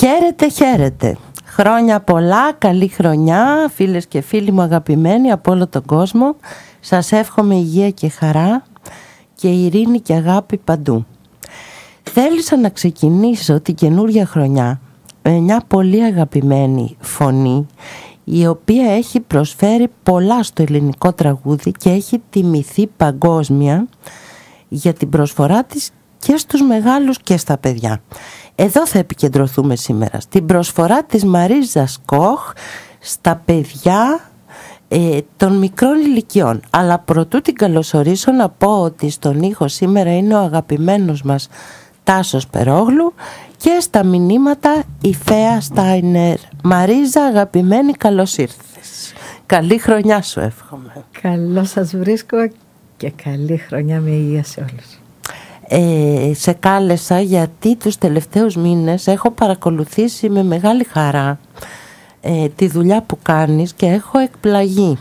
Χαίρετε, χαίρετε. Χρόνια πολλά, καλή χρονιά, φίλες και φίλοι μου αγαπημένοι από όλο τον κόσμο. Σας εύχομαι υγεία και χαρά και ειρήνη και αγάπη παντού. Θέλησα να ξεκινήσω την καινούρια χρονιά με μια πολύ αγαπημένη φωνή, η οποία έχει προσφέρει πολλά στο ελληνικό τραγούδι και έχει τιμηθεί παγκόσμια για την προσφορά της και στους μεγάλους και στα παιδιά. Εδώ θα επικεντρωθούμε σήμερα στην προσφορά της Μαρίζας Κοχ στα παιδιά των μικρών ηλικιών. Αλλά προτού την καλωσορίσω να πω ότι στον ήχο σήμερα είναι ο αγαπημένος μας Τάσος Περόγλου και στα μηνύματα η Φαία Στάινερ. Μαρίζα αγαπημένη, καλώς ήρθες. Καλή χρονιά σου εύχομαι. Καλώς σας βρίσκω και καλή χρονιά με υγεία σε όλους. Σε κάλεσα γιατί τους τελευταίους μήνες έχω παρακολουθήσει με μεγάλη χαρά τη δουλειά που κάνεις και έχω εκπλαγεί.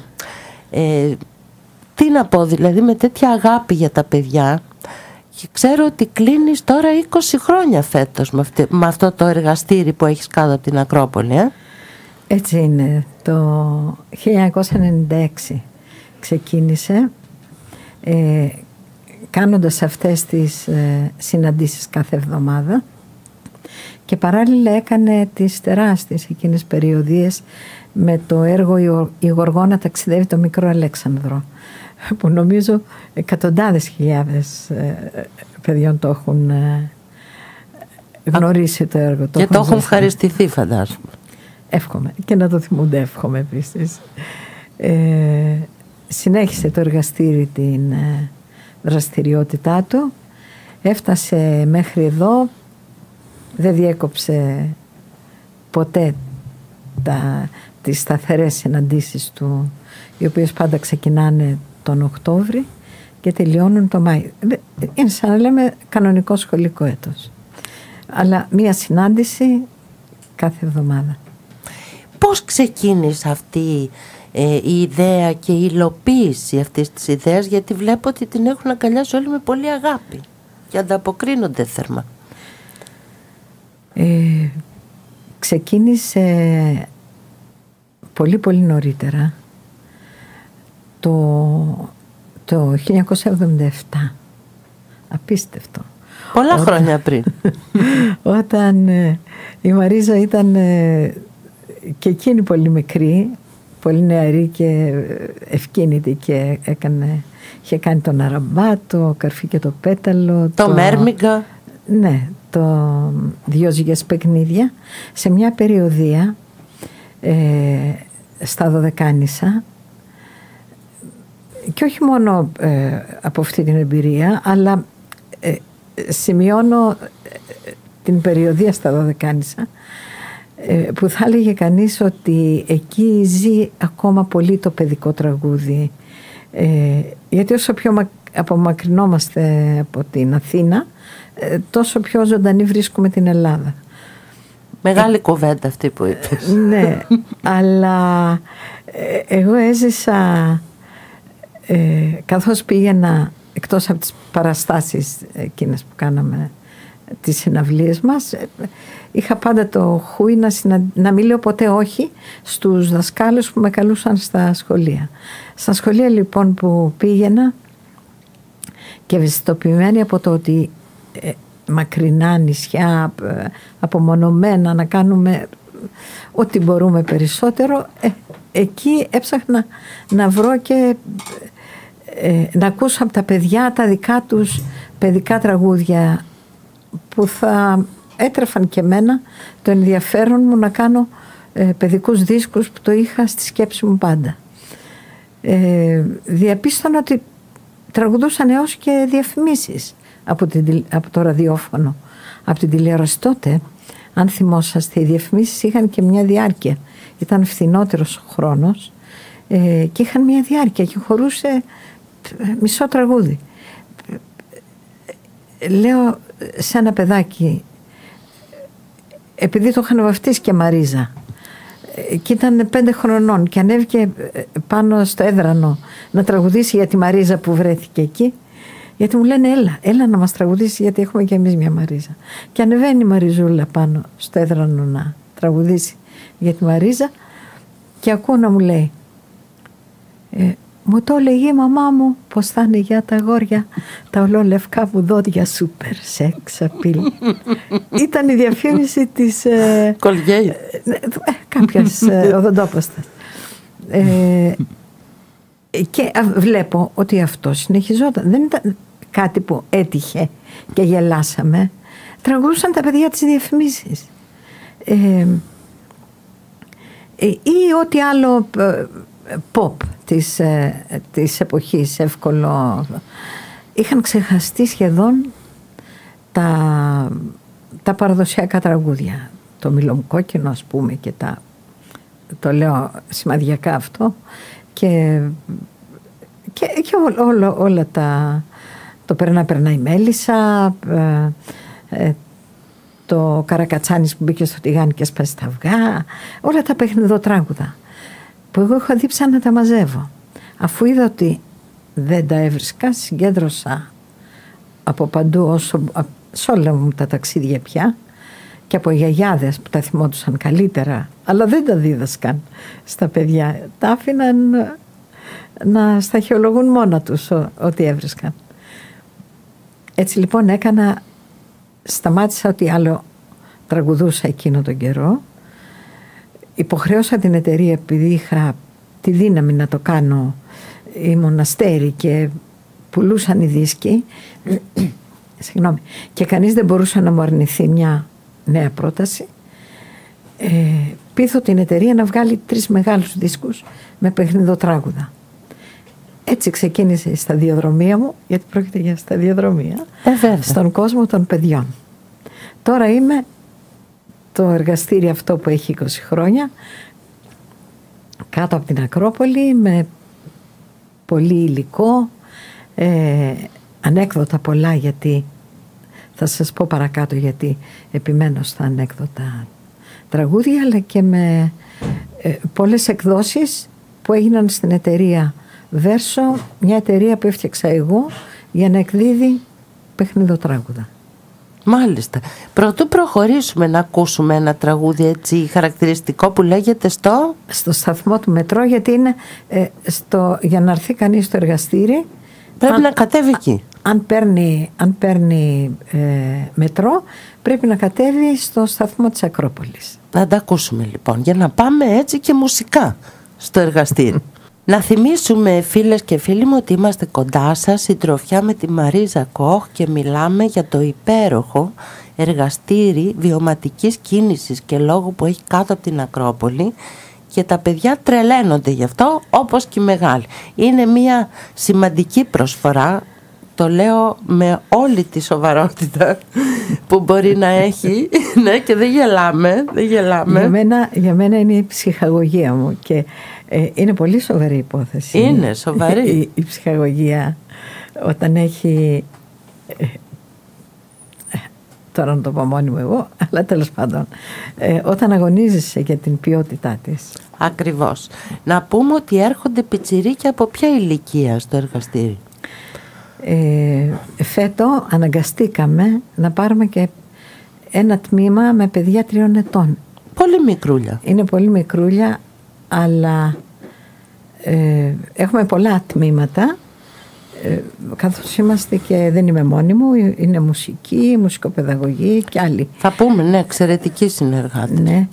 Τι να πω, δηλαδή με τέτοια αγάπη για τα παιδιά, και ξέρω ότι κλείνεις τώρα 20 χρόνια φέτος με αυτό το εργαστήρι που έχεις κάτω από την Ακρόπολη. Έτσι είναι. Το 1996 ξεκίνησε κάνοντας αυτές τις συναντήσεις κάθε εβδομάδα και παράλληλα έκανε τις τεράστιες εκείνες περιοδίες με το έργο «Η Γοργόνα ταξιδεύει το μικρό Αλέξανδρο», που νομίζω εκατοντάδες χιλιάδες παιδιών το έχουν γνωρίσει το έργο. Και το έχουν ευχαριστηθεί, φαντάζομαι. Εύχομαι και να το θυμούνται, εύχομαι επίσης. Συνέχισε το εργαστήρι την δραστηριότητά του, έφτασε μέχρι εδώ, δεν διέκοψε ποτέ τις σταθερές συναντήσεις του, οι οποίες πάντα ξεκινάνε τον Οκτώβρη και τελειώνουν το Μάη. Είναι σαν να λέμε κανονικό σχολικό έτος, αλλά μία συνάντηση κάθε εβδομάδα. Πώς ξεκίνησε αυτή η ιδέα και η υλοποίηση αυτής της ιδέας, γιατί βλέπω ότι την έχουν αγκαλιάσει όλοι με πολύ αγάπη και ανταποκρίνονται θερμά? Ξεκίνησε πολύ πολύ νωρίτερα, το 1977. Απίστευτο. Πολλά χρόνια πριν. Όταν η Μαρίζα ήταν και εκείνη πολύ μικρή, πολύ νεαρή και ευκίνητη και είχε κάνει τον Αραμπά, το Καρφί και το Πέταλο, το Μέρμιγκα. Ναι, το Δυο ζυγές παιχνίδια, σε μια περιοδεία στα Δωδεκάνησα, και όχι μόνο από αυτή την εμπειρία, αλλά σημειώνω την περιοδεία στα Δωδεκάνησα, που θα έλεγε κανείς ότι εκεί ζει ακόμα πολύ το παιδικό τραγούδι, γιατί όσο πιο απομακρυνόμαστε από την Αθήνα, τόσο πιο ζωντανή βρίσκουμε την Ελλάδα. Μεγάλη κουβέντα αυτή που είπες. Ναι, αλλά εγώ έζησα, καθώς πήγαινα, εκτός από τις παραστάσεις εκείνες που κάναμε, τις συναυλίες μας, είχα πάντα το χούι να μην λέω ποτέ όχι στους δασκάλους που με καλούσαν στα σχολεία. Στα σχολεία λοιπόν που πήγαινα, και ευαισθητοποιημένη από το ότι μακρινά νησιά, απομονωμένα, να κάνουμε ό,τι μπορούμε περισσότερο, εκεί έψαχνα να βρω και να ακούσω από τα παιδιά τα δικά τους παιδικά τραγούδια, που θα έτρεφαν και εμένα το ενδιαφέρον μου να κάνω παιδικούς δίσκους, που το είχα στη σκέψη μου πάντα. Διαπίστωνα ότι τραγουδούσαν έως και διαφημίσεις από το ραδιόφωνο, από την τηλεόραση. Τότε, αν θυμόσαστε, οι διαφημίσεις είχαν και μια διάρκεια. Ήταν φθηνότερος ο χρόνος και είχαν μια διάρκεια και χωρούσε μισό τραγούδι. Λέω σε ένα παιδάκι, επειδή το είχαν βαφτίσει και Μαρίζα, και ήταν 5 χρονών και ανέβηκε πάνω στο έδρανο να τραγουδήσει για τη Μαρίζα που βρέθηκε εκεί, Γιατί μου λένε έλα να μας τραγουδήσει, γιατί έχουμε και εμείς μια Μαρίζα. Και ανεβαίνει η Μαριζούλα πάνω στο έδρανο να τραγουδήσει για τη Μαρίζα και ακούω να μου λέει μου το έλεγε η μαμά μου πως θα είναι για τα αγόρια τα ολόλευκά μου δόντια σούπερ σεξ απειλ. Ήταν η διαφήμιση της Κολγέι κάποιας οδοντόπαστας. Και βλέπω ότι αυτό συνεχιζόταν. Δεν ήταν κάτι που έτυχε και γελάσαμε. Τραγουδούσαν τα παιδιά της διαφημίσεις. Ή ό,τι άλλο pop της εποχής εύκολο. Είχαν ξεχαστεί σχεδόν τα παραδοσιακά τραγούδια. Το Μιλομκόκκινο, ας πούμε, και το λέω σημαδιακά αυτό, και όλα το περνά η Μέλισσα, το Καρακατσάνης που μπήκε στο τηγάνι και σπάσει τα αυγά, όλα τα παιχνιδοτράγουδα που εγώ είχα δείψα να τα μαζεύω. Αφού είδα ότι δεν τα έβρισκα, συγκέντρωσα από παντού σε όλα μου τα ταξίδια πια, και από γιαγιάδες που τα θυμόντουσαν καλύτερα αλλά δεν τα δίδασκαν στα παιδιά, τα άφηναν να σταχυολογούν μόνα τους ό,τι έβρισκαν. Έτσι λοιπόν σταμάτησα ό,τι άλλο τραγουδούσα εκείνο τον καιρό. Υποχρέωσα την εταιρεία, επειδή είχα τη δύναμη να το κάνω, η Μοναστέρη, και πουλούσαν οι δίσκοι συγγνώμη, και κανείς δεν μπορούσε να μου αρνηθεί μια νέα πρόταση. Πείθω την εταιρεία να βγάλει 3 μεγάλους δίσκους με παιχνιδοτράγουδα. Έτσι ξεκίνησε η σταδιοδρομία μου, γιατί πρόκειται για σταδιοδρομία, στον κόσμο των παιδιών. Τώρα είμαι το εργαστήριο αυτό που έχει 20 χρόνια, κάτω από την Ακρόπολη, με πολύ υλικό, ανέκδοτα πολλά, γιατί θα σας πω παρακάτω γιατί επιμένω στα ανέκδοτα τραγούδια, αλλά και με πολλές εκδόσεις που έγιναν στην εταιρεία Βέρσο, μια εταιρεία που έφτιαξα εγώ για να εκδίδει παιχνιδοτράγουδα. Μάλιστα. Πρωτού προχωρήσουμε να ακούσουμε ένα τραγούδι έτσι χαρακτηριστικό που λέγεται στο σταθμό του μετρό, γιατί είναι για να έρθει κανείς στο εργαστήρι πρέπει να κατέβει εκεί. Αν παίρνει μετρό, πρέπει να κατέβει στο σταθμό της Ακρόπολης. Να τα ακούσουμε λοιπόν, για να πάμε έτσι και μουσικά στο εργαστήρι. Να θυμίσουμε, φίλες και φίλοι μου, ότι είμαστε κοντά σας, συντροφιά με τη Μαρίζα Κοχ, και μιλάμε για το υπέροχο εργαστήρι βιωματικής κίνησης και λόγου που έχει κάτω από την Ακρόπολη, και τα παιδιά τρελαίνονται γι' αυτό, όπως και οι μεγάλοι. Είναι μια σημαντική προσφορά, το λέω με όλη τη σοβαρότητα που μπορεί να έχει. Ναι, και δεν γελάμε. Για μένα είναι η ψυχαγωγία μου, και είναι πολύ σοβαρή υπόθεση. Είναι σοβαρή η ψυχαγωγία, όταν έχει, τώρα να το πω μόνη μου εγώ, αλλά τέλος πάντων, όταν αγωνίζεσαι για την ποιότητά της. Ακριβώς. Να πούμε ότι έρχονται πιτσιρίκια από ποια ηλικία στο εργαστήρι? Φέτο αναγκαστήκαμε να πάρουμε και ένα τμήμα με παιδιά 3 ετών. Πολύ μικρούλια. Είναι πολύ μικρούλια, αλλά έχουμε πολλά τμήματα, καθώς είμαστε, και δεν είμαι μόνη μου, είναι μουσική, μουσικοπαιδαγωγή και άλλοι. Θα πούμε, ναι, εξαιρετικοί συνεργάτες. Ναι.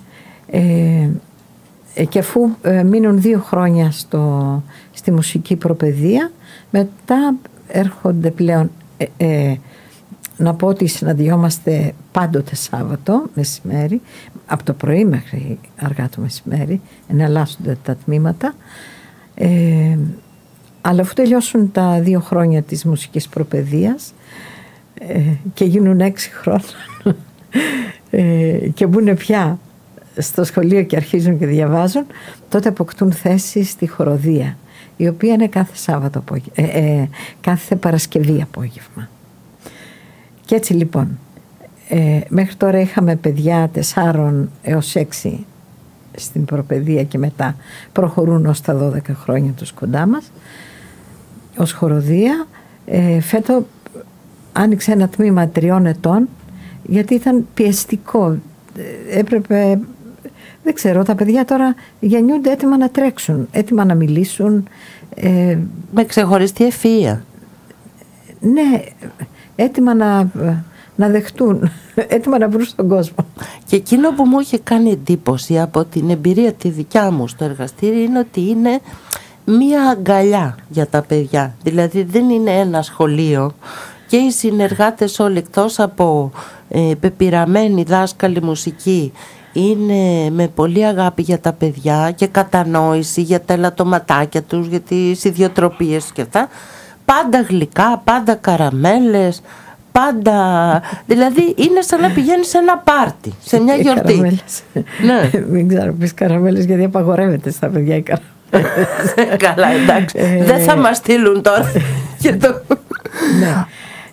Και αφού μείνουν 2 χρόνια στη μουσική προπαιδεία, μετά έρχονται πλέον, να πω ότι συναντιόμαστε πάντοτε Σάββατο μεσημέρι, από το πρωί μέχρι αργά το μεσημέρι, εναλλάσσονται τα τμήματα, αλλά αφού τελειώσουν τα 2 χρόνια της μουσικής προπαιδείας και γίνουν 6 χρόνια και μπουν πια στο σχολείο και αρχίζουν και διαβάζουν, τότε αποκτούν θέση στη χοροδία, η οποία είναι κάθε Παρασκευή απόγευμα. Και έτσι λοιπόν, μέχρι τώρα είχαμε παιδιά 4 έως 6 στην προπαιδεία, και μετά προχωρούν ως τα 12 χρόνια τους κοντά μας ως χοροδία. Φέτο άνοιξε ένα τμήμα 3 ετών, γιατί ήταν πιεστικό. Έπρεπε, δεν ξέρω, τα παιδιά τώρα γεννιούνται έτοιμα να τρέξουν, έτοιμα να μιλήσουν. Με ξεχωριστή ευφυΐα. Ναι, έτοιμα να δεχτούν, έτοιμα να βρουν στον κόσμο. Και εκείνο που μου είχε κάνει εντύπωση από την εμπειρία τη δικιά μου στο εργαστήριο είναι ότι είναι μία αγκαλιά για τα παιδιά. Δηλαδή δεν είναι ένα σχολείο και οι συνεργάτες όλοι, εκτός από πεπειραμένοι δάσκαλοι μουσική, είναι με πολύ αγάπη για τα παιδιά και κατανόηση για τα ελαττωματάκια τους, για τις ιδιοτροπίες και αυτά. Πάντα γλυκά, πάντα καραμέλες, πάντα... Δηλαδή είναι σαν να πηγαίνεις σε ένα πάρτι, σε μια γιορτή. Καραμέλες. Ναι. Μην ξέρω πεις καραμέλες, γιατί απαγορεύεται στα παιδιά οι καραμέλες. Καλά, εντάξει. Δεν θα μας στείλουν τώρα. Ναι.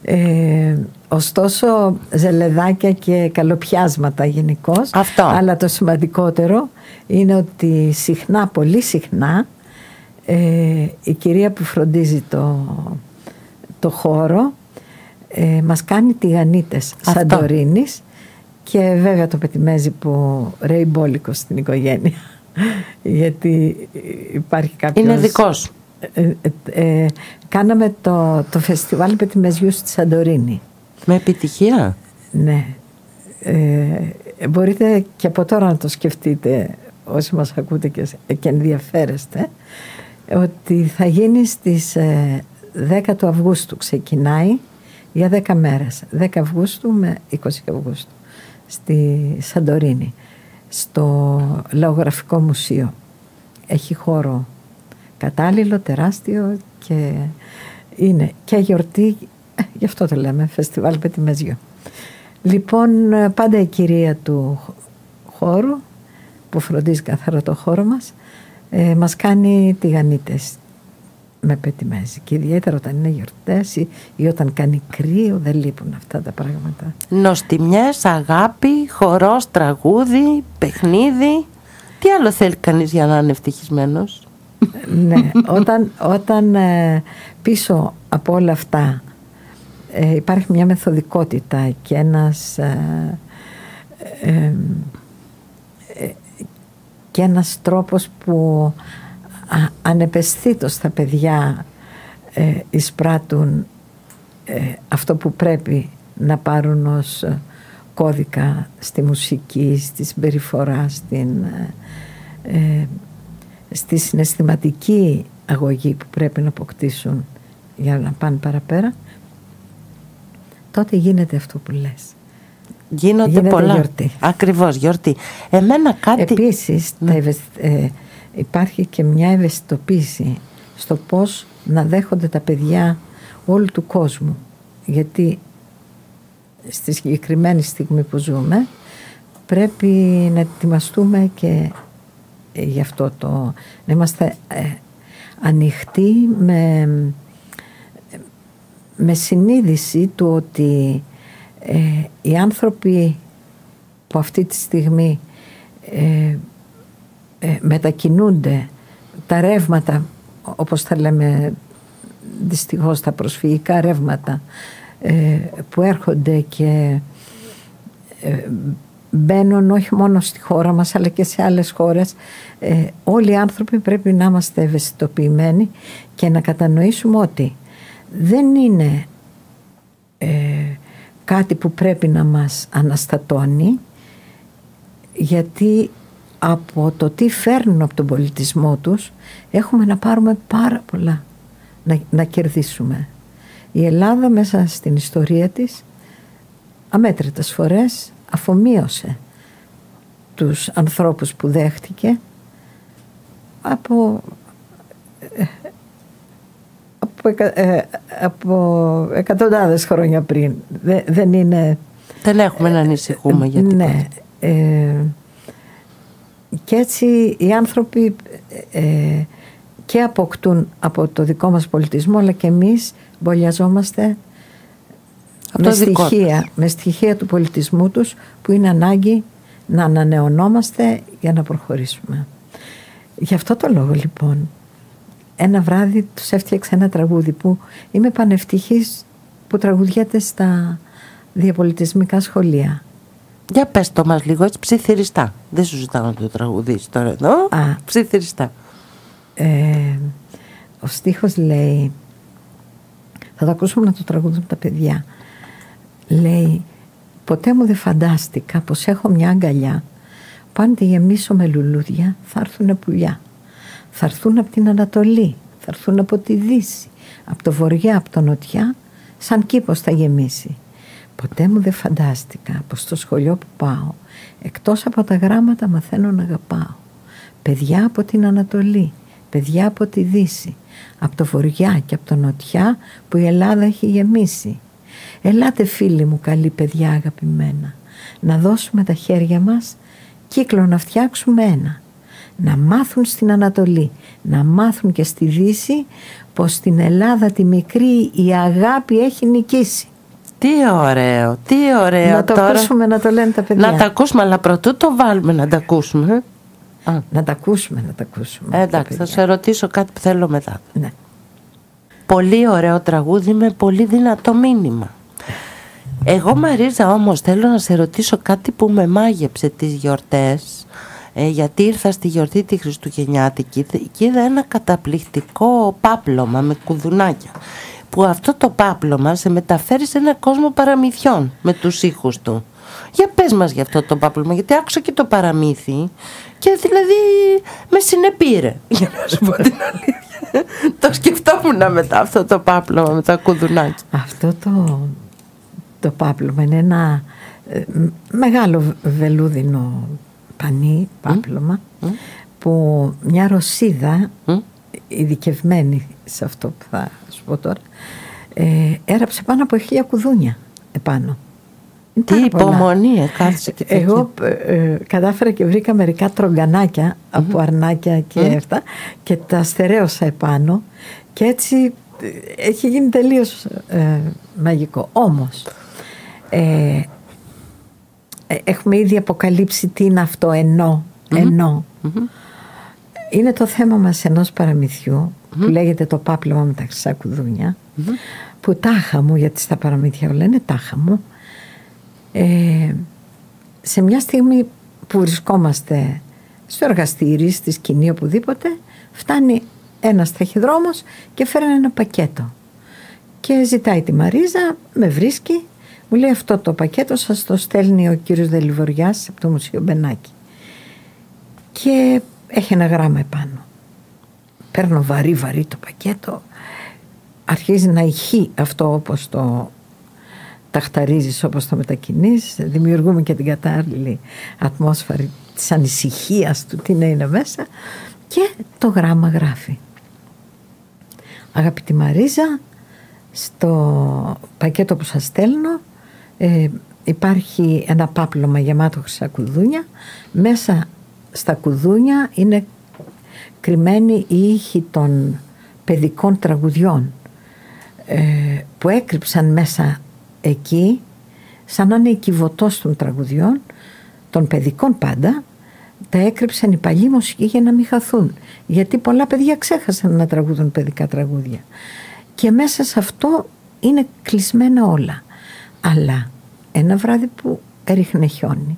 Ωστόσο ζελεδάκια και καλοπιάσματα γενικώς. Αυτό. Αλλά το σημαντικότερο είναι ότι συχνά, πολύ συχνά, η κυρία που φροντίζει το χώρο μας κάνει τηγανίτες Σαντορίνης, και βέβαια το πετιμέζι που ρέει μπόλικο στην οικογένεια, γιατί υπάρχει κάποιος... Είναι δικός. Κάναμε το φεστιβάλ πετιμεζιού στη Σαντορίνη. Με επιτυχία. Ναι. Μπορείτε και από τώρα να το σκεφτείτε, όσοι μας ακούτε και ενδιαφέρεστε, ότι θα γίνει στις 10 του Αυγούστου. Ξεκινάει για 10 μέρες. 10 Αυγούστου με 20 Αυγούστου. Στη Σαντορίνη. Στο Λαογραφικό Μουσείο. Έχει χώρο κατάλληλο, τεράστιο, και είναι και γιορτή, γι' αυτό το λέμε, φεστιβάλ πετιμεζιού. Λοιπόν, πάντα η κυρία του χώρου, που φροντίζει καθαρό το χώρο μας, μας κάνει τηγανίτες με πετιμέζι, και ιδιαίτερα όταν είναι γιορτές ή όταν κάνει κρύο, δεν λείπουν αυτά τα πράγματα. Νοστιμιές, αγάπη, χορός, τραγούδι, παιχνίδι. Τι άλλο θέλει κανείς για να είναι ευτυχισμένος? Ναι, όταν πίσω από όλα αυτά υπάρχει μια μεθοδικότητα και ένας τρόπος που ανεπαισθήτως τα παιδιά εισπράττουν αυτό που πρέπει να πάρουν ως κώδικα στη μουσική, στη συμπεριφορά, στη συναισθηματική αγωγή που πρέπει να αποκτήσουν για να πάνε παραπέρα, τότε γίνεται αυτό που λες. Γίνεται πολλά. Γιορτή. Ακριβώς, γιορτή. Εμένα κάτι... Επίσης υπάρχει και μια ευαισθητοποίηση στο πώς να δέχονται τα παιδιά όλου του κόσμου. Γιατί στη συγκεκριμένη στιγμή που ζούμε πρέπει να ετοιμαστούμε και γι' αυτό να είμαστε ανοιχτοί με συνείδηση του ότι οι άνθρωποι που αυτή τη στιγμή μετακινούνται, τα ρεύματα, όπως θα λέμε δυστυχώς, τα προσφυγικά ρεύματα που έρχονται και μπαίνουν όχι μόνο στη χώρα μας αλλά και σε άλλες χώρες, όλοι οι άνθρωποι πρέπει να είμαστε ευαισθητοποιημένοι και να κατανοήσουμε ότι δεν είναι κάτι που πρέπει να μας αναστατώνει, γιατί από το τι φέρνουν από τον πολιτισμό τους έχουμε να πάρουμε πάρα πολλά να κερδίσουμε. Η Ελλάδα μέσα στην ιστορία της αμέτρητες φορές αφομοίωσε τους ανθρώπους που δέχτηκε από εκατοντάδες χρόνια πριν. Δεν έχουμε να ανησυχούμε για τίποτα. Ναι. Και έτσι οι άνθρωποι και αποκτούν από το δικό μας πολιτισμό, αλλά και εμείς μπολιαζόμαστε με στοιχεία του πολιτισμού τους, που είναι ανάγκη να ανανεωνόμαστε για να προχωρήσουμε. Γι' αυτό το λόγο λοιπόν ένα βράδυ τους έφτιαξα ένα τραγούδι που είμαι πανευτυχής που τραγουδιέται στα διαπολιτισμικά σχολεία. Για πες το μας λίγο έτσι ψιθυριστά. Δεν σου ζητάω να το τραγουδήσεις τώρα εδώ. Ψιθυριστά. Ο στίχος λέει, θα το ακούσουμε να το τραγουδούν τα παιδιά. Λέει, ποτέ μου δεν φαντάστηκα πως έχω μια αγκαλιά που αν τη γεμίσω με λουλούδια θα έρθουνε πουλιά. Θα έρθουν από την Ανατολή, θα έρθουν από τη Δύση, από το Βορειά, από το Νοτιά, σαν κήπος θα γεμίσει. Ποτέ μου δεν φαντάστηκα πως στο σχολείο που πάω, εκτός από τα γράμματα μαθαίνω να αγαπάω. Παιδιά από την Ανατολή, παιδιά από τη Δύση, από το Βορειά και από το Νοτιά που η Ελλάδα έχει γεμίσει. Ελάτε φίλοι μου καλοί παιδιά αγαπημένα, να δώσουμε τα χέρια μας κύκλο να φτιάξουμε ένα. Να μάθουν στην Ανατολή, να μάθουν και στη Δύση πως στην Ελλάδα τη μικρή η αγάπη έχει νικήσει. Τι ωραίο, τι ωραίο. Να το τώρα ακούσουμε να το λένε τα παιδιά. Να τα ακούσουμε, αλλά πρωτού το βάλουμε να τα ακούσουμε. Να τα ακούσουμε, να τα ακούσουμε. Εντάξει, θα σε ρωτήσω κάτι που θέλω μετά. Ναι. Πολύ ωραίο τραγούδι με πολύ δυνατό μήνυμα. Εγώ Μαρίζα όμως θέλω να σε ρωτήσω κάτι που με μάγεψε τις γιορτές, γιατί ήρθα στη γιορτή τη Χριστουγεννιάτικη και είδα ένα καταπληκτικό πάπλωμα με κουδουνάκια, που αυτό το πάπλωμα σε μεταφέρει σε ένα κόσμο παραμυθιών με τους ήχους του. Για πες μας για αυτό το πάπλωμα, γιατί άκουσα και το παραμύθι και δηλαδή με συνεπήρε, για να σου πω την αλήθεια. Το σκεφτόμουν μετά αυτό το πάπλωμα με τα κουδουνάκια. Αυτό το πάπλωμα είναι ένα μεγάλο βελούδινο πανί, πάπλωμα, που μια Ρωσίδα ειδικευμένη σε αυτό που θα σου πω τώρα, έραψε πάνω από 1000 κουδούνια επάνω. Τι υπομονή, κάτσε και εγώ κατάφερα και βρήκα μερικά τρογκανάκια από αρνάκια και αυτά και τα στερέωσα επάνω και έτσι έχει γίνει τελείως μαγικό. Όμως έχουμε ήδη αποκαλύψει τι είναι αυτό ενώ. Είναι το θέμα μας ενός παραμυθιού που λέγεται το πάπλωμα με τα χρυσά κουδούνια, που τάχα μου, γιατί στα παραμύθια όλα είναι τάχα μου, σε μια στιγμή που βρισκόμαστε στο εργαστήρι, στη σκηνή, οπουδήποτε, φτάνει ένας ταχυδρόμος και φέρνει ένα πακέτο και ζητάει τη Μαρίζα, με βρίσκει, μου λέει αυτό το πακέτο σας το στέλνει ο κύριος Δελιβοριάς από το Μουσείο Μπενάκη και έχει ένα γράμμα επάνω. Παίρνω βαρύ το πακέτο, αρχίζει να ηχεί αυτό όπως το ταχταρίζεις, όπως το μετακινείς, δημιουργούμε και την κατάλληλη ατμόσφαιρα της ανησυχίας του τι να είναι μέσα και το γράμμα γράφει: αγαπητή Μαρίζα, στο πακέτο που σας στέλνω υπάρχει ένα πάπλωμα γεμάτο χρυσά κουδούνια, μέσα στα κουδούνια είναι κρυμμένοι οι ήχοι των παιδικών τραγουδιών που έκρυψαν μέσα εκεί, σαν να είναι η κυβωτός των τραγουδιών, των παιδικών πάντα, τα έκρυψαν οι παλιοί μουσικοί για να μην χαθούν, γιατί πολλά παιδιά ξέχασαν να τραγουδούν παιδικά τραγούδια και μέσα σε αυτό είναι κλεισμένα όλα. Αλλά ένα βράδυ που έριχνε χιόνι,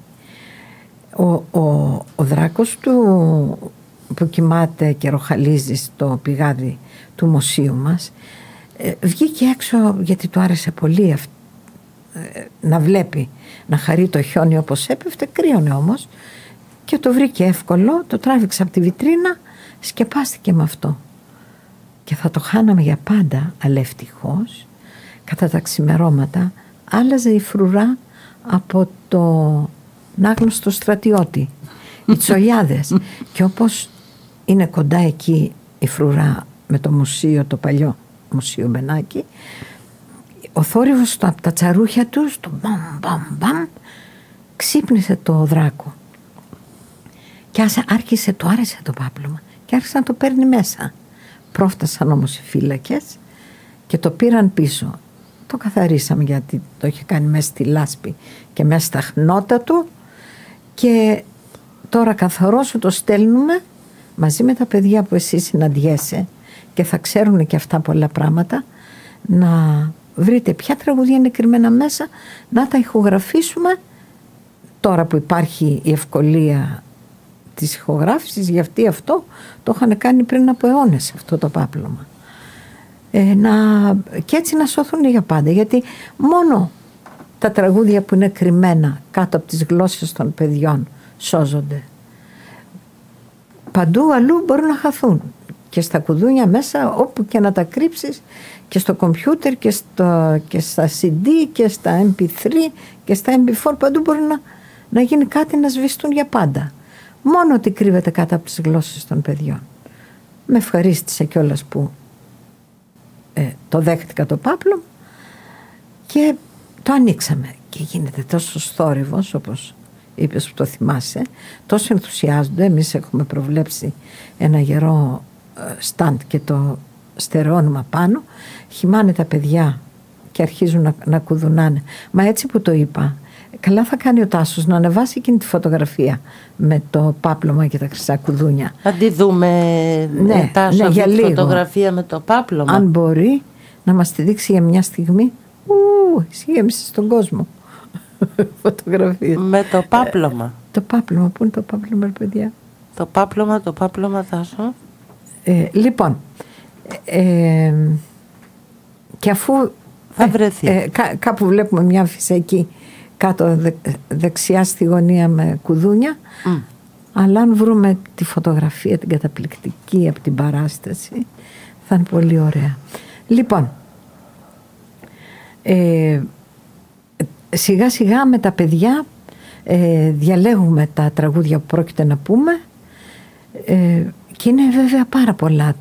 ο δράκος του που κοιμάται και ροχαλίζει στο πηγάδι του μουσείου μας βγήκε έξω γιατί του άρεσε πολύ να βλέπει, να χαρεί το χιόνι όπως έπεφτε, κρύωνε όμως και το βρήκε εύκολο, το τράβηξε από τη βιτρίνα, σκεπάστηκε με αυτό και θα το χάναμε για πάντα, αλλά ευτυχώς κατά τα ξημερώματα άλλαζε η φρουρά από το άγνωστο στρατιώτη, οι τσολιάδες, και όπως είναι κοντά εκεί η φρουρά με το μουσείο, το παλιό Μουσείο Μπενάκη, ο θόρυβος από τα τσαρούχια τους, το μπαμ μπαμ μπαμ, ξύπνησε το δράκο και του άρεσε το πάπλωμα και άρχισε να το παίρνει μέσα. Πρόφτασαν όμως οι φύλακες και το πήραν πίσω. Το καθαρίσαμε γιατί το είχε κάνει μέσα στη λάσπη και μέσα στα χνότα του και τώρα καθαρό σου το στέλνουμε μαζί με τα παιδιά που εσύ συναντιέσαι και θα ξέρουν και αυτά πολλά πράγματα, να βρείτε ποια τραγούδια είναι κρυμμένα μέσα, να τα ηχογραφήσουμε τώρα που υπάρχει η ευκολία της ηχογράφησης, γιατί αυτό το είχαν κάνει πριν από αιώνες αυτό το πάπλωμα. Και έτσι να σωθούν για πάντα, γιατί μόνο τα τραγούδια που είναι κρυμμένα κάτω από τις γλώσσες των παιδιών σώζονται. Παντού αλλού μπορούν να χαθούν, και στα κουδούνια μέσα, όπου και να τα κρύψεις, και στο κομπιούτερ και στα CD και στα MP3 και στα MP4, παντού μπορεί να γίνει κάτι, να σβηστούν για πάντα. Μόνο ότι κρύβεται κάτω από τις γλώσσες των παιδιών. Με ευχαρίστησε κιόλας που το δέχτηκα το πάπλο και το ανοίξαμε, και γίνεται τόσο θόρυβος, όπως είπες που το θυμάσαι, τόσο ενθουσιάζονται. Εμείς έχουμε προβλέψει ένα γερό στάντ και το στερεώνουμε πάνω, χυμάνε τα παιδιά και αρχίζουν να κουδουνάνε. Μα έτσι που το είπα, καλά θα κάνει ο Τάσος να ανεβάσει εκείνη τη φωτογραφία με το πάπλωμα και τα χρυσά κουδούνια. Θα τη δούμε, Τάσο, αυτή τη φωτογραφία με το πάπλωμα. Αν μπορεί να μας τη δείξει για μια στιγμή. Εσύ στον κόσμο. Φωτογραφία. Με το πάπλωμα. Το πάπλωμα, πού είναι το πάπλωμα, παιδιά? Το πάπλωμα, Τάσο. Λοιπόν, και αφού θα βρεθεί. Κάπου βλέπουμε μια φυσική κάτω δεξιά στη γωνία με κουδούνια, αλλά αν βρούμε τη φωτογραφία την καταπληκτική από την παράσταση, θα είναι πολύ ωραία. Λοιπόν, σιγά σιγά με τα παιδιά διαλέγουμε τα τραγούδια που πρόκειται να πούμε, και είναι βέβαια πάρα πολλά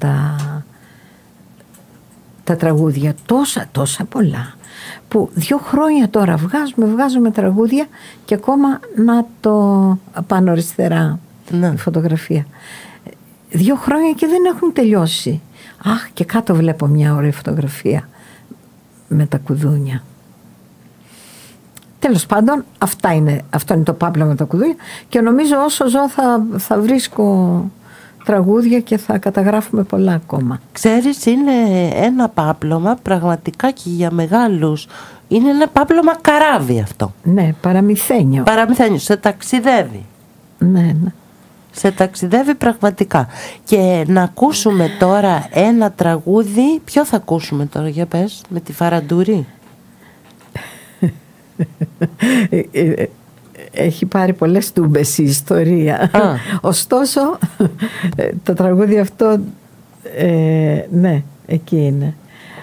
τα τραγούδια, τόσα πολλά, που 2 χρόνια τώρα βγάζουμε τραγούδια και ακόμα να το πάνω αριστερά η φωτογραφία. 2 χρόνια και δεν έχουν τελειώσει. Αχ, και κάτω βλέπω μια ωραία φωτογραφία με τα κουδούνια. Τέλος πάντων, αυτό είναι το πάπλωμα με τα κουδούνια, και νομίζω όσο ζω θα βρίσκω τραγούδια και θα καταγράφουμε πολλά ακόμα. Ξέρεις, είναι ένα πάπλωμα πραγματικά και για μεγάλους. Είναι ένα πάπλωμα καράβι αυτό. Ναι, παραμυθένιο. Σε ταξιδεύει. Ναι. Σε ταξιδεύει πραγματικά. Και να ακούσουμε τώρα ένα τραγούδι. Ποιο θα ακούσουμε τώρα, για πες, με τη Φαραντούρη? Έχει πάρει πολλές τούμπες η ιστορία. Ωστόσο το τραγούδι αυτό ναι, εκεί είναι.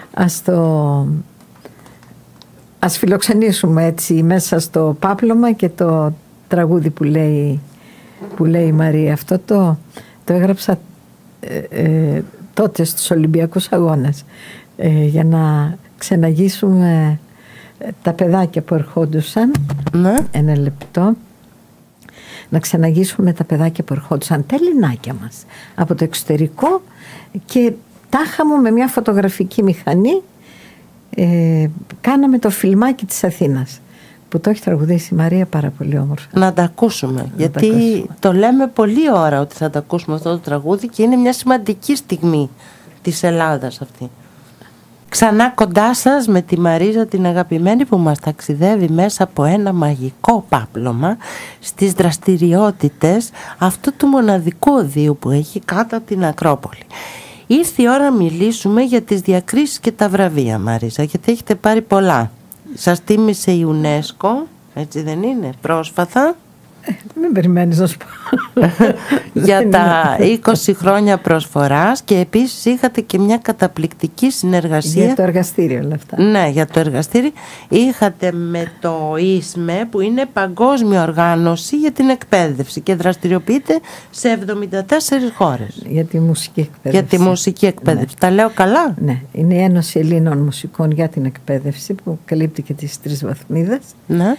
Ας φιλοξενήσουμε έτσι μέσα στο πάπλωμα και το τραγούδι που λέει η Μαρία. Αυτό το έγραψα τότε στους Ολυμπιακούς Αγώνες, για να ξεναγήσουμε τα παιδάκια που ερχόντουσαν. Ένα λεπτό. Να ξεναγήσουμε τα παιδάκια που ερχόντουσαν, τα Ελληνάκια μας από το εξωτερικό, και τάχα μου με μια φωτογραφική μηχανή κάναμε το φιλμάκι της Αθήνας, που το έχει τραγουδήσει η Μαρία πάρα πολύ όμορφα. Να τα ακούσουμε, γιατί το λέμε πολλή ώρα ότι θα τα ακούσουμε αυτό το τραγούδι, και είναι μια σημαντική στιγμή της Ελλάδας αυτή. Ξανά κοντά σας με τη Μαρίζα την αγαπημένη, που μας ταξιδεύει μέσα από ένα μαγικό πάπλωμα στις δραστηριότητες αυτού του μοναδικού οδείου που έχει κάτω από την Ακρόπολη. Ήρθε η ώρα να μιλήσουμε για τις διακρίσεις και τα βραβεία, Μαρίζα, γιατί έχετε πάρει πολλά. Σας τίμησε η UNESCO, έτσι δεν είναι, πρόσφατα? Μην περιμένεις να σου πω. Για τα 20 χρόνια προσφοράς, και επίσης είχατε και μια καταπληκτική συνεργασία. Για το εργαστήριο όλα αυτά. Ναι, για το εργαστήριο. Είχατε με το ΙΣΜΕ, που είναι παγκόσμια οργάνωση για την εκπαίδευση, και δραστηριοποιείται σε 74 χώρες. Για τη μουσική εκπαίδευση. Για τη μουσική εκπαίδευση. Ναι. Τα λέω καλά? Ναι, είναι η Ένωση Ελλήνων Μουσικών για την Εκπαίδευση, που καλύπτει και τις 3 βαθμίδες. Ναι.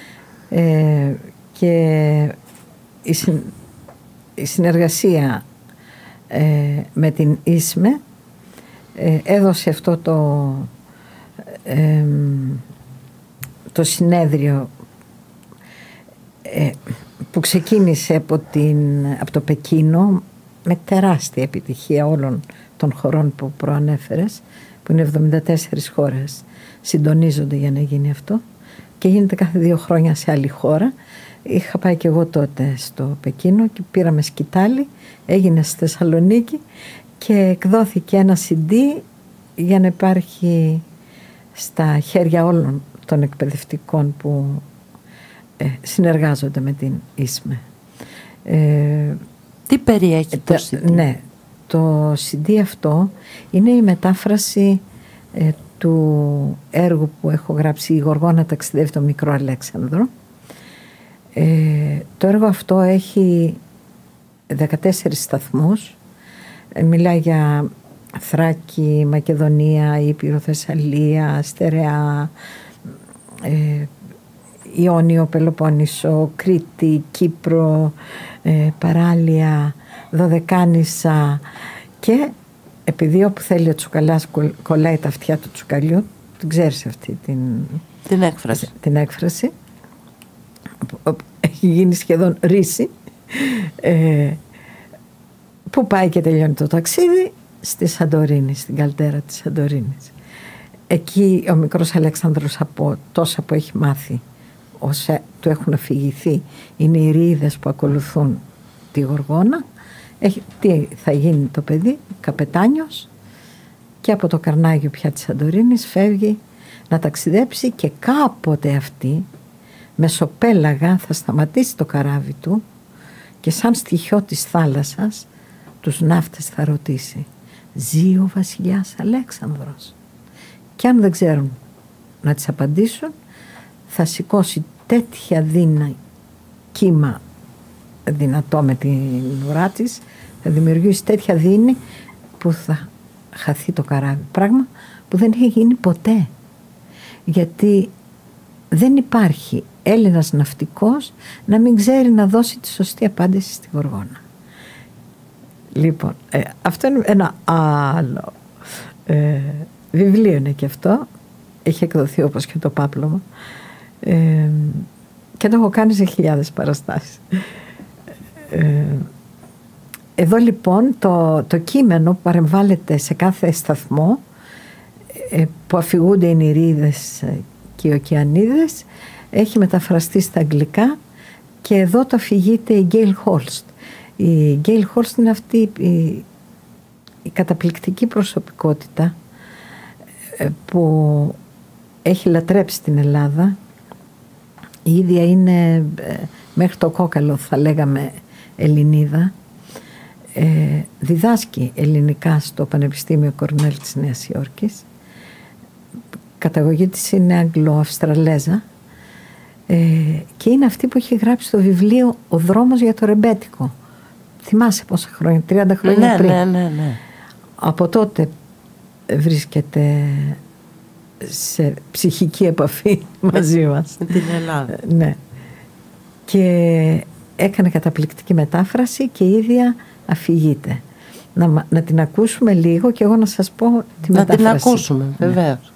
Και η συνεργασία με την ΙΣΜΕ έδωσε αυτό το συνέδριο που ξεκίνησε από το Πεκίνο με τεράστια επιτυχία όλων των χωρών που προανέφερες, που είναι 74 χώρες, συντονίζονται για να γίνει αυτό και γίνεται κάθε 2 χρόνια σε άλλη χώρα. Είχα πάει και εγώ τότε στο Πεκίνο και πήραμε σκητάλη, έγινε στη Θεσσαλονίκη και εκδόθηκε ένα CD για να υπάρχει στα χέρια όλων των εκπαιδευτικών που συνεργάζονται με την ΙΣΜΕ. Τι περιέχει το CD? Ναι, το CD αυτό είναι η μετάφραση του έργου που έχω γράψει, «Η Γοργόνα ταξιδεύει το μικρό Αλέξανδρο». Το έργο αυτό έχει 14 σταθμούς. Μιλάει για Θράκη, Μακεδονία, Ήπειρο, Θεσσαλία, Στερεά, Ιόνιο, Πελοπόννησο, Κρήτη, Κύπρο, Παράλια, Δωδεκάνησα, και επειδή όπου θέλει ο τσουκαλάς κολλάει τα αυτιά του τσουκαλιού, την ξέρεις αυτή την έκφραση, έχει γίνει σχεδόν ρίση, που πάει και τελειώνει το ταξίδι στη Σαντορίνη, στην καλτέρα της Σαντορίνης. Εκεί ο μικρός Αλέξανδρος, από τόσα που έχει μάθει, όσα του έχουν αφηγηθεί, είναι οι ρίδες που ακολουθούν τη Γοργόνα. Τι θα γίνει το παιδί? Καπετάνιος, και από το Καρνάγιο πια της Σαντορίνης φεύγει να ταξιδέψει, και κάποτε αυτή μεσοπέλαγα θα σταματήσει το καράβι του και σαν στοιχειό της θάλασσας τους ναύτες θα ρωτήσει: «Ζει ο βασιλιάς Αλέξανδρος?» Και αν δεν ξέρουν να τις απαντήσουν, θα σηκώσει τέτοια κύμα δυνατό με την ουρά της, θα δημιουργήσει τέτοια δίνη που θα χαθεί το καράβι. Πράγμα που δεν έχει γίνει ποτέ, γιατί δεν υπάρχει Έλληνας ναυτικός να μην ξέρει να δώσει τη σωστή απάντηση στη Γοργόνα. Λοιπόν, αυτό είναι ένα άλλο βιβλίο, είναι και αυτό, έχει εκδοθεί όπως και το Πάπλωμα, και το έχω κάνει σε χιλιάδες παραστάσεις. Εδώ λοιπόν το κείμενο που παρεμβάλλεται σε κάθε σταθμό, που αφηγούνται οι Νηρίδες και οι Οκεανίδες, έχει μεταφραστεί στα αγγλικά, και εδώ το αφηγείται η Γκέιλ Χόλστ. Η Γκέιλ Χόλστ είναι αυτή η καταπληκτική προσωπικότητα που έχει λατρέψει την Ελλάδα. Η ίδια είναι μέχρι το κόκαλο, θα λέγαμε, Ελληνίδα. Διδάσκει ελληνικά στο Πανεπιστήμιο Κορνέλ της Νέας Υόρκης. Καταγωγή της είναι Αγγλο-Αυστραλέζα, και είναι αυτή που έχει γράψει το βιβλίο «Ο δρόμος για το ρεμπέτικο». Θυμάσαι πόσα χρόνια, 30 χρόνια πριν. Ναι. Από τότε βρίσκεται σε ψυχική επαφή μαζί μας. Με την Ελλάδα. Ναι. Και έκανε καταπληκτική μετάφραση και η ίδια αφηγείται. Να την ακούσουμε λίγο και εγώ να σας πω τη μετάφραση. Να την ακούσουμε, βεβαίως.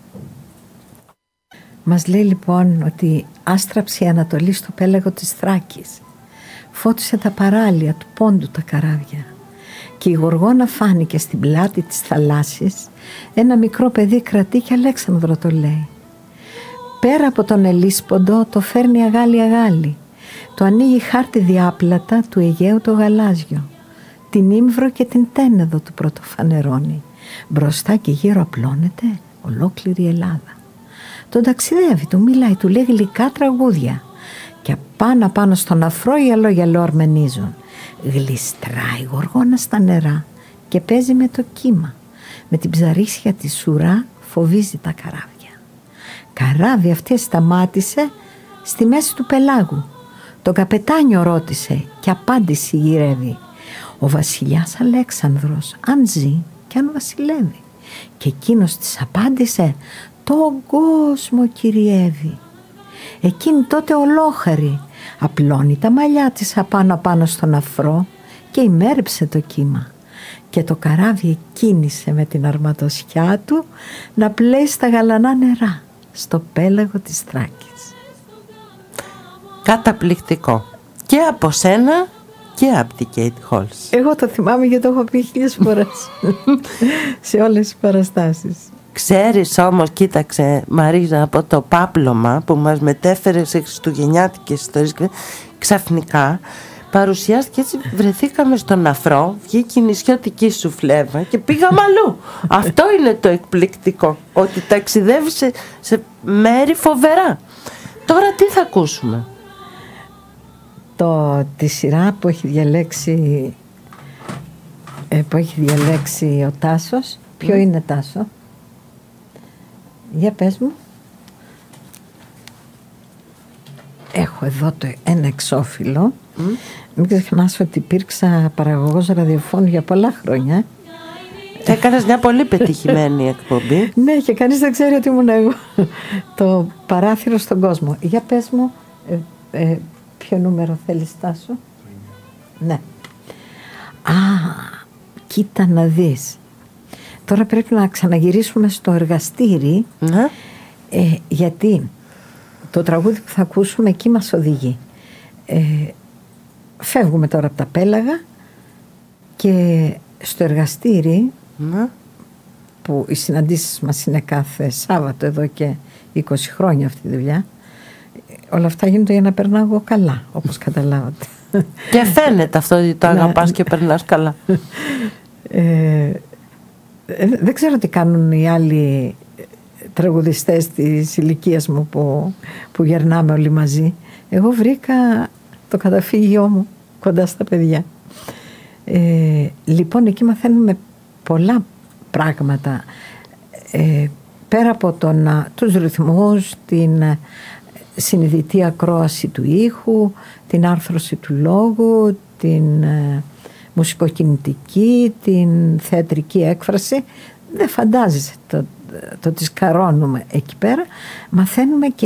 Μας λέει λοιπόν ότι άστραψε η Ανατολή στο πέλαγο της Θράκης. Φώτισε τα παράλια του Πόντου τα καράβια. Και η Γοργόνα φάνηκε στην πλάτη της θαλάσσης. Ένα μικρό παιδί κρατεί και Αλέξανδρο το λέει. Πέρα από τον Ελίσποντο το φέρνει αγάλι. Το ανοίγει χάρτη διάπλατα του Αιγαίου το γαλάζιο. Την Ήμβρο και την Τένεδο του πρωτοφανερώνει. Μπροστά και γύρω απλώνεται ολόκληρη η Ελλάδα. Τον ταξιδεύει, του μιλάει, του λέει γλυκά τραγούδια. Και πάνω στον αφρό γυαλό αρμενίζουν. Γλιστράει η Γοργόνα στα νερά και παίζει με το κύμα. Με την ψαρίσια της ουρά φοβίζει τα καράβια. Καράβι αυτή σταμάτησε στη μέση του πελάγου. Τον καπετάνιο ρώτησε και απάντηση γυρεύει. Ο βασιλιάς Αλέξανδρος αν ζει και αν βασιλεύει. Και εκείνος της απάντησε, τον κόσμο κυριεύει. Εκείνη τότε ολόχαρη απλώνει τα μαλλιά της απάνω στον αφρό και ημέρεψε το κύμα. Και το καράβι κίνησε με την αρματοσιά του να πλέει στα γαλανά νερά στο πέλαγο της Θράκης. Καταπληκτικό. Και από σένα και από την Kate Halls. Εγώ το θυμάμαι γιατί το έχω πει 1000 φορές σε όλες τις παραστάσεις. Ξέρεις όμως, κοίταξε Μαρίζα, από το πάπλωμα που μας μετέφερε σε χριστουγεννιάτικες ιστορίες, ξαφνικά παρουσιάστηκε, έτσι βρεθήκαμε στον αφρό, βγήκε η νησιώτικη σουφλέβα και πήγαμε αλλού. Αυτό είναι το εκπληκτικό, ότι ταξιδεύει σε μέρη φοβερά. Τώρα τι θα ακούσουμε? Τη σειρά που έχει διαλέξει ο Τάσος. Ποιο είναι, Τάσο? Για πες μου. Έχω εδώ ένα εξώφυλλο. Μην ξεχνάς ότι υπήρξα παραγωγός ραδιοφώνου για πολλά χρόνια. Έκανες μια πολύ πετυχημένη εκπομπή. Ναι, και κανείς δεν ξέρει ότι ήμουν εγώ. Το παράθυρο στον κόσμο. Για πες μου, ποιο νούμερο θέλεις, Τάσο? Ναι. Κοίτα να δεις. Τώρα πρέπει να ξαναγυρίσουμε στο εργαστήρι, γιατί το τραγούδι που θα ακούσουμε εκεί μας οδηγεί. Φεύγουμε τώρα από τα Πέλαγα και στο εργαστήρι, που οι συναντήσεις μας είναι κάθε Σάββατο εδώ και 20 χρόνια αυτή τη δουλειά, όλα αυτά γίνονται για να περνάω εγώ καλά, όπως καταλάβατε. Και φαίνεται αυτό ότι το αγαπάς και περνάς καλά. Δεν ξέρω τι κάνουν οι άλλοι τραγουδιστές της ηλικίας μου που γερνάμε όλοι μαζί. Εγώ βρήκα το καταφύγιό μου κοντά στα παιδιά. Λοιπόν, εκεί μαθαίνουμε πολλά πράγματα. Πέρα από τους ρυθμούς, την συνειδητή ακρόαση του ήχου, την άρθρωση του λόγου, την μουσικοκινητική, την θεατρική έκφραση. Δεν φαντάζεσαι το τι σκαρώνουμε εκεί πέρα. Μαθαίνουμε και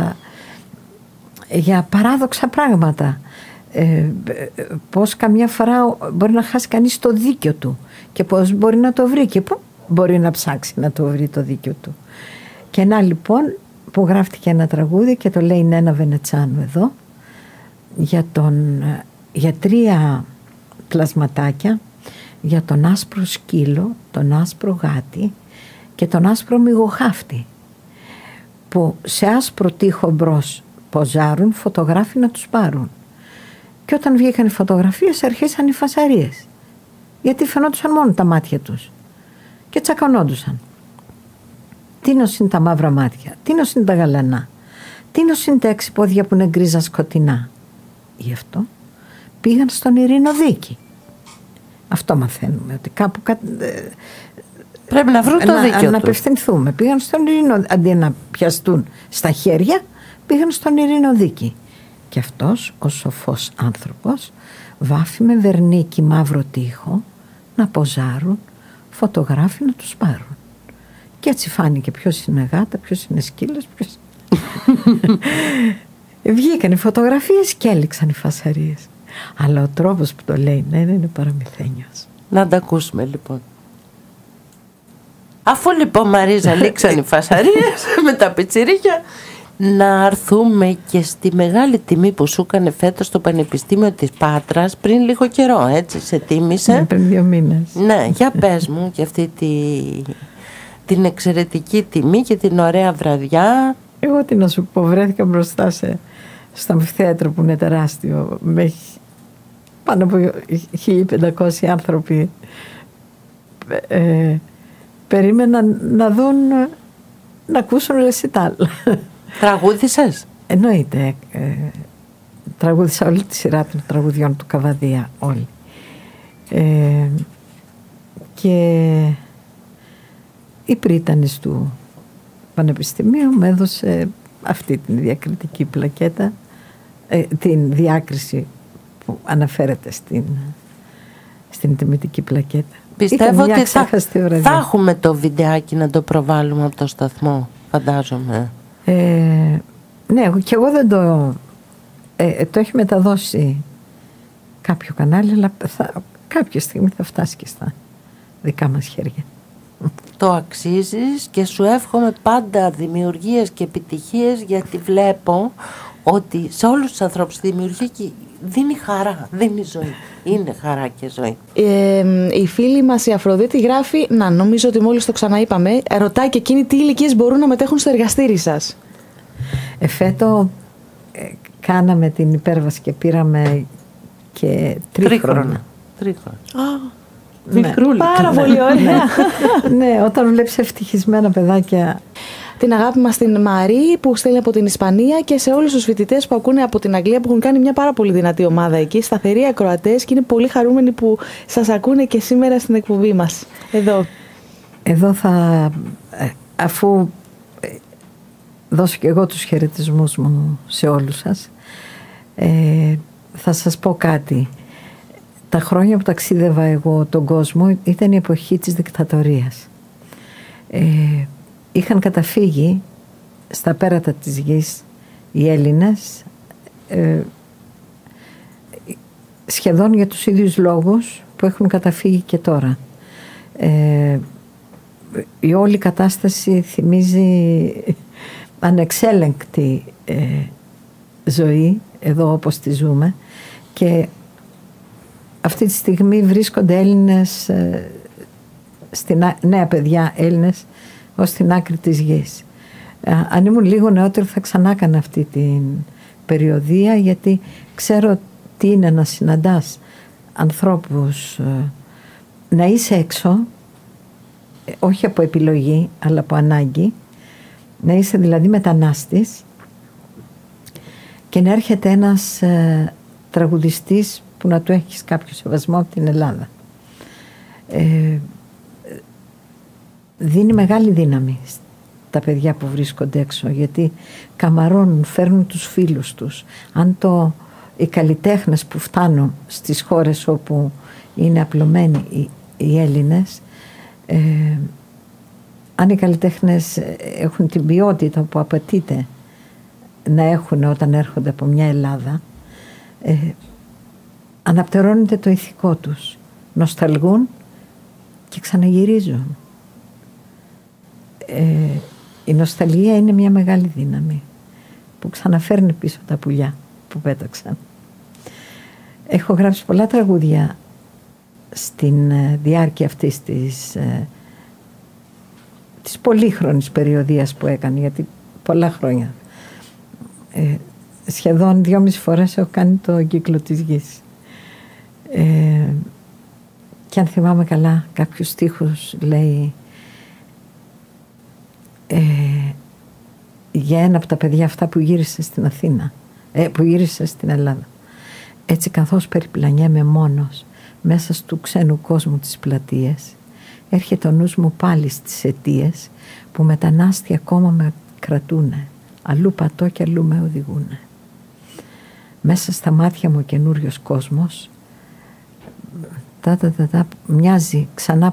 για παράδοξα πράγματα. Πώς καμιά φορά μπορεί να χάσει κανείς το δίκιο του και πώς μπορεί να το βρει και πού μπορεί να ψάξει να το βρει το δίκιο του. Και ένα λοιπόν που γράφτηκε ένα τραγούδι και το λέει Νένα Βενετσάνου εδώ, για 3 πλασματάκια, για τον άσπρο σκύλο, τον άσπρο γάτι και τον άσπρο μυγοχάφτη, που σε άσπρο τοίχο μπρος ποζάρουν φωτογράφοι να τους πάρουν. Και όταν βγήκαν οι φωτογραφίες αρχίσαν οι φασαρίες, γιατί φαινόντουσαν μόνο τα μάτια τους και τσακωνόντουσαν. Τίνος είναι τα μαύρα μάτια, τίνος είναι τα γαλανά, τίνος είναι τα 6 πόδια που είναι γκρίζα σκοτεινά. Γι' αυτό πήγαν στον Ειρηνοδίκη. Αυτό μαθαίνουμε, ότι κάπου πρέπει να βρουν το δίκιο να απευθυνθούμε. Πήγαν στον Ειρηνοδίκη, αντί να πιαστούν στα χέρια, πήγαν στον Ειρηνοδίκη. Και αυτός ο σοφός άνθρωπος βάφει με βερνίκι μαύρο τοίχο να ποζάρουν φωτογράφοι να τους πάρουν. Και έτσι φάνηκε ποιος είναι γάτα, ποιος είναι σκύλος, ποιος... Βγήκαν οι φωτογραφίες και έληξαν οι φασαρίες. Αλλά ο τρόπος που το λέει είναι παραμυθένιος. Να τα ακούσουμε λοιπόν. Αφού λοιπόν Μαρίζα λήξαν οι φασαρίες με τα πιτσιρίκια, να έρθουμε και στη μεγάλη τιμή που σου έκανε φέτος στο Πανεπιστήμιο της Πάτρας πριν λίγο καιρό, έτσι σε τίμησε. Ναι, πριν 2 μήνες. Ναι, για πες μου και αυτή την εξαιρετική τιμή και την ωραία βραδιά. Εγώ τι να σου πω, βρέθηκα μπροστά στο αμφιθέατρο που είναι τεράστιο, με πάνω από 1500 άνθρωποι. Περίμεναν να δουν, να ακούσουν ρεσιτάλ. Τραγούδησες? Εννοείται. Τραγούδισα όλη τη σειρά των τραγουδιών του Καβαδία, όλοι. Και η πρίτανης του Πανεπιστημίου με έδωσε αυτή την διακριτική πλακέτα, την διάκριση που αναφέρεται στην τιμητική πλακέτα. Πιστεύω ότι θα έχουμε το βιντεάκι να το προβάλλουμε από το σταθμό, φαντάζομαι. Ναι, και εγώ δεν το έχει μεταδώσει κάποιο κανάλι, αλλά κάποια στιγμή θα φτάσει και στα δικά μας χέρια. Το αξίζεις και σου εύχομαι πάντα δημιουργίες και επιτυχίες, γιατί βλέπω ότι σε όλους τους ανθρώπους η δημιουργία δίνει χαρά, δίνει ζωή. Είναι χαρά και ζωή. Η φίλη μας η Αφροδίτη γράφει, νομίζω ότι μόλις το ξαναείπαμε, ρωτάει και εκείνη τι ηλικίες μπορούν να μετέχουν στο εργαστήρι σας. Φέτο κάναμε την υπέρβαση και πήραμε και τρίχρονα. Μικρούλικα. Πάρα πολύ ωραία. Ναι, όταν βλέπεις ευτυχισμένα παιδάκια. Την αγάπη μας στην Μαρή που στέλνει από την Ισπανία και σε όλους τους φοιτητές που ακούνε από την Αγγλία, που έχουν κάνει μια πάρα πολύ δυνατή ομάδα εκεί, σταθεροί ακροατές, και είναι πολύ χαρούμενοι που σας ακούνε και σήμερα στην εκπομπή μας. Εδώ θα, αφού δώσω και εγώ τους χαιρετισμούς μου σε όλους σας, θα σας πω κάτι. Τα χρόνια που ταξίδευα εγώ τον κόσμο ήταν η εποχή της δικτατορίας. Είχαν καταφύγει στα πέρατα της γης οι Έλληνες σχεδόν για τους ίδιους λόγους που έχουν καταφύγει και τώρα. Η όλη κατάσταση θυμίζει ανεξέλεγκτη ζωή εδώ όπως τη ζούμε, και αυτή τη στιγμή βρίσκονται Έλληνες, νέα παιδιά Έλληνες, ως την άκρη της γης. Αν ήμουν λίγο νεότερο θα ξανά έκανα αυτή την περιοδία, γιατί ξέρω τι είναι να συναντάς ανθρώπους, να είσαι έξω, όχι από επιλογή αλλά από ανάγκη, να είσαι δηλαδή μετανάστης και να έρχεται ένας τραγουδιστής που να του έχεις κάποιο σεβασμό από την Ελλάδα. Δίνει μεγάλη δύναμη τα παιδιά που βρίσκονται έξω, γιατί καμαρώνουν, φέρνουν τους φίλους τους. Αν οι καλλιτέχνες που φτάνουν στις χώρες όπου είναι απλωμένοι οι Έλληνες, αν οι καλλιτέχνες έχουν την ποιότητα που απαιτείται να έχουν όταν έρχονται από μια Ελλάδα, αναπτερώνεται το ηθικό τους, νοσταλγούν και ξαναγυρίζουν. Η νοσταλγία είναι μια μεγάλη δύναμη που ξαναφέρνει πίσω τα πουλιά που πέταξαν. Έχω γράψει πολλά τραγούδια στην διάρκεια αυτής της πολύχρονης περιοδίας που έκανε, γιατί πολλά χρόνια, σχεδόν 2,5 φορές έχω κάνει το κύκλο της γης, και αν θυμάμαι καλά κάποιους στίχους λέει για ένα από τα παιδιά αυτά που γύρισε στην Αθήνα, που γύρισε στην Ελλάδα. Έτσι καθώς περιπλανιέμαι μόνος μέσα στου ξένου κόσμου τις πλατείες, έρχεται ο νους μου πάλι στις αιτίες που μετανάστοι ακόμα με κρατούνε, αλλού πατώ και αλλού με οδηγούνε. Μέσα στα μάτια μου ο καινούριος κόσμος μοιάζει ξανά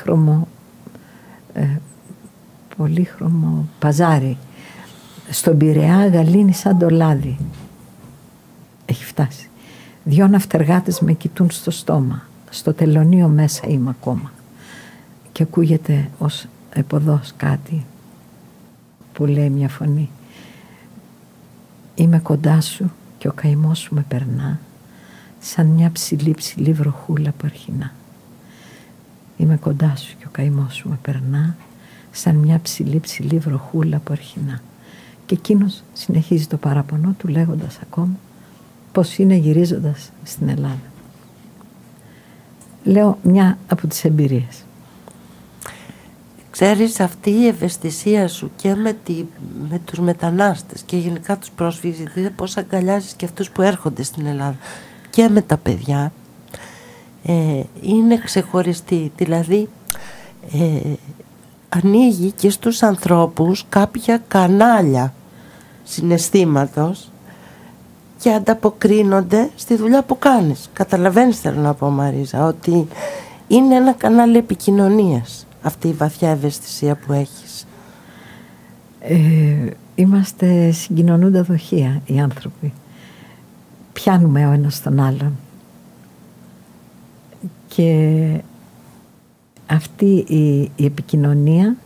πολύχρωμο παζάρι. Στον Πειραιά γαλήνει σαν το λάδι. Έχει φτάσει. 2 ναυτεργάτες με κοιτούν στο στόμα. Στο τελωνείο μέσα είμαι ακόμα. Και ακούγεται ως εποδός κάτι που λέει μια φωνή. Είμαι κοντά σου και ο καημός σου με περνά σαν μια ψηλή βροχούλα που αρχινά. Είμαι κοντά σου και ο καημός σου με περνά σαν μια ψηλή βροχούλα που αρχινά. Και εκείνος συνεχίζει το παραπονό του λέγοντας ακόμα πως είναι γυρίζοντας στην Ελλάδα. Λέω μια από τις εμπειρίες. Ξέρεις, αυτή η ευαισθησία σου και με τους μετανάστες και γενικά τους πρόσφυγες, δηλαδή πώς αγκαλιάζεις και αυτούς που έρχονται στην Ελλάδα και με τα παιδιά, είναι ξεχωριστή. Δηλαδή ανοίγει και στους ανθρώπους κάποια κανάλια συναισθήματος και ανταποκρίνονται στη δουλειά που κάνεις. Καταλαβαίνεις, θέλω να πω, Μαρίζα, ότι είναι ένα κανάλι επικοινωνίας αυτή η βαθιά ευαισθησία που έχεις. Είμαστε συγκοινωνούντα δοχεία οι άνθρωποι. Πιάνουμε ο ένας τον άλλον. Και αυτή η επικοινωνία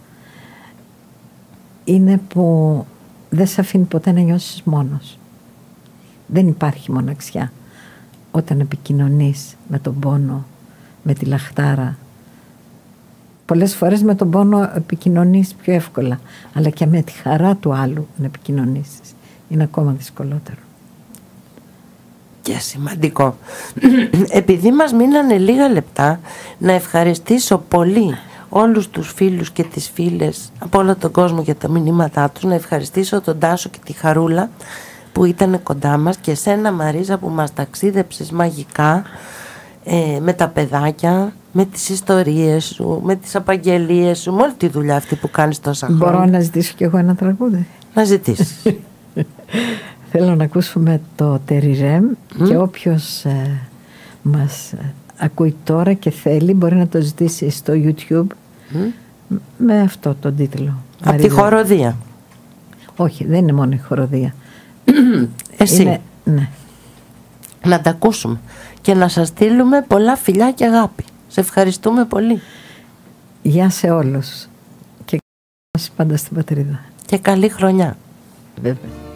είναι που δεν σε αφήνει ποτέ να νιώσεις μόνος. Δεν υπάρχει μοναξιά όταν επικοινωνείς με τον πόνο, με τη λαχτάρα. Πολλές φορές με τον πόνο επικοινωνείς πιο εύκολα, αλλά και με τη χαρά του άλλου να επικοινωνήσεις είναι ακόμα δυσκολότερο. Και σημαντικό. Επειδή μας μείνανε λίγα λεπτά, να ευχαριστήσω πολύ όλους τους φίλους και τις φίλες από όλο τον κόσμο για τα μηνύματά τους. Να ευχαριστήσω τον Τάσο και τη Χαρούλα που ήταν κοντά μας, και σένα Μαρίζα που μας ταξίδεψες μαγικά με τα παιδάκια, με τις ιστορίες σου, με τις απαγγελίες σου, με όλη τη δουλειά αυτή που κάνεις τόσα χρόνια. Μπορώ να ζητήσω κι εγώ ένα τραγούδι? Να ζητήσεις. Θέλω να ακούσουμε το Τεριρέμ και όποιος μας ακούει τώρα και θέλει μπορεί να το ζητήσει στο YouTube με αυτό τον τίτλο. Από τη χοροδία? Όχι, δεν είναι μόνο η χοροδία. Εσύ? Είναι, ναι. Να τα ακούσουμε και να σας στείλουμε πολλά φιλιά και αγάπη. Σε ευχαριστούμε πολύ. Γεια σε όλους και πάντα στην πατρίδα. Και καλή χρονιά. Βέβαια.